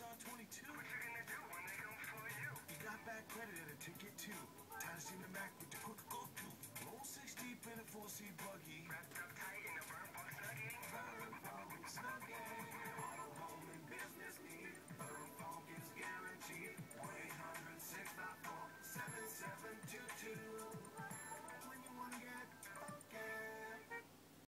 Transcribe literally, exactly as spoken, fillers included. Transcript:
saw twenty-two. What you gonna do when they come for you? You got bad credit and a ticket too. Time to see the Mac with the quick go-to. Roll six deep in a four-seat buggy.